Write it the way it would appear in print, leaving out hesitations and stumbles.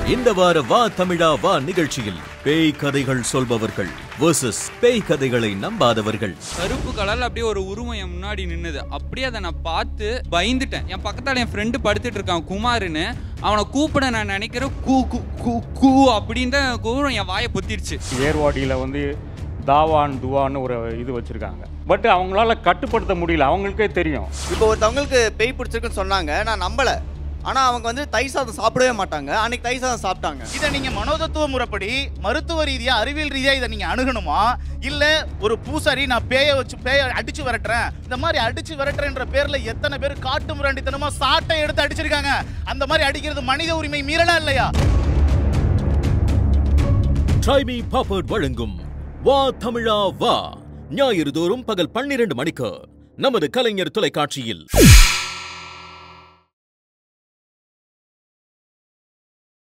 இந்த வார வா தமிழா வா நிகழ்ச்சியில் பேய் கதைகள் சொல்பவர்கள் வெர்சஸ் பேய் கதைகளை நம்பாதவர்கள். கருப்பு கலர்ல அப்படியே ஒரு உருவம் என் முன்னாடி நின்னுது. அப்படியே அதை நான் பார்த்து பயந்துட்டேன். என் பக்கத்தால என் ஃப்ரெண்டு படுத்துட்டு இருக்கான் குமார்னு. அவனை கூப்பிட நான் நினைக்கிறேன் கூ கூ கூ கூ அப்படின்ற கூறும் என் வாயை பொத்திடுச்சு. ஏர்வாடியில் வந்து தாவான் துவான்னு ஒரு இது வச்சுருக்காங்க. பட் அவங்களால கட்டுப்படுத்த முடியல, அவங்களுக்கே தெரியும். இப்போ ஒருத்தவங்களுக்கு பேய் பிடிச்சிருக்குன்னு சொன்னாங்க, நான் நம்பலை. ஆனால் அவங்க வந்து தயிர் சாதம் சாப்பிடவே மாட்டாங்க. அன்னைக்கு தயிர் சாதம் சாப்பிட்டாங்க. இதை நீங்கள் மனோதத்துவ முறைப்படி மருத்துவ ரீதியாக அறிவியல் ரீதியாக இதை நீங்கள் அணுகணுமா, இல்லை ஒரு பூசாரி நான் பேயை அடிச்சு விரட்டுறேன், இந்த மாதிரி அடிச்சு விரட்டுறேன்ற பேரில் எத்தனை பேர் காட்டு முராண்டித்தனமா சாட்டை எடுத்து அடிச்சிருக்காங்க. அந்த மாதிரி அடிக்கிறது மனித உரிமை மீறலா இல்லையா? ட்ரைமி பாப்பர்ட் வழங்கும் வா தமிழா வா ஞாயிறு தோறும் பகல் 12 மணிக்கு நமது கலைஞர் தொலைக்காட்சியில்.